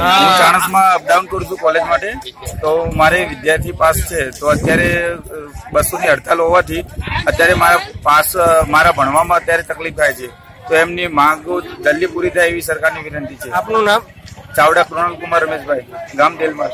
હું ચાણસમાં અપડાઉન કરું છું કોલેજ માટે, તો મારે વિદ્યાર્થી પાસ છે. તો અત્યારે બસોની હડતાલ હોવાથી અત્યારે મારા ભણવામાં અત્યારે તકલીફ થાય છે. તો એમની માંગો જલ્દી પૂરી થાય એવી સરકારની વિનંતી છે. આપનું નામ? ચાવડા કૃણાલકુમાર રમેશભાઈ, ગામ દેલમાર.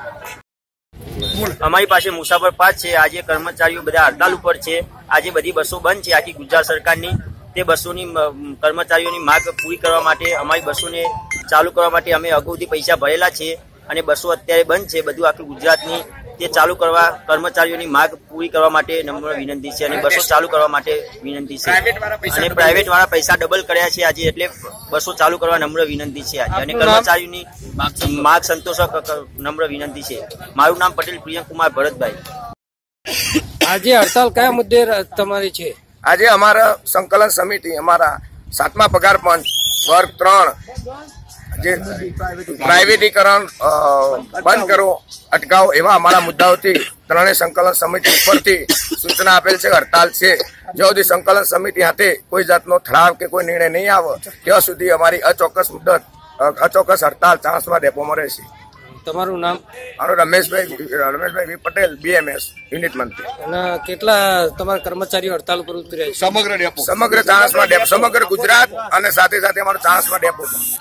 અમારી પાસે મુસાફર પાસ છે. આજે કર્મચારીઓ બધા હડતાલ ઉપર છે. આજે બધી બસો બંધ છે આખી ગુજરાત સરકારની. તે બસોની કર્મચારીઓની માંગ પૂરી કરવા માટે, અમારી બસોને ચાલુ કરવા માટે અમે અગાઉથી પૈસા ભરેલા છે અને બસો અત્યારે બંધ છે બધું આખી ગુજરાતની. તે ચાલુ કરવા કર્મચારીઓની માંગ પૂરી કરવા માટે નમ્ર વિનંતી છે અને બસો ચાલુ કરવા માટે વિનંતી છે. અને પ્રાઇવેટ વાળા પૈસા ડબલ કર્યા છે આજે, એટલે બસો ચાલુ કરવા નમ્ર વિનંતી છે આજે. અને કર્મચારીઓની માંગ સંતોષક નમ્ર વિનંતી છે. મારું નામ પટેલ પ્રિયંકુમાર ભરતભાઈ. આજે હડતાલ કયા મુદ્દે તમારી છે? આજે અમારા સંકલન સમિતિ અમારા 7મા પગાર પંચ વર્ગ 3 જે પ્રાઇવેટીકરણ બંધ કરો, અટકાવો એવા અમારા મુદ્દાઓથી ત્રણેય સંકલન સમિતિ ઉપરથી સૂચના આપેલ છે. હડતાલ છે જ્યાં સુધી સંકલન સમિતિ હાથે કોઈ જાતનો ઠરાવ કે કોઈ નિર્ણય નહીં આવે ત્યાં સુધી અમારી અચોક્કસ હડતાલ ચાણસમા ડેપોમાં રહેશે. તમારું નામ? મારું Rameshbhai V Patel, BMS unit મંત્રી. અને કેટલા તમારા કર્મચારીઓ હડતાલ ઉપર ઉતર્યા છે? સમગ્ર ચાણસમા ડેપો, સમગ્ર ગુજરાત અને સાથે સાથે અમારો ચાણસમા ડેપો પણ.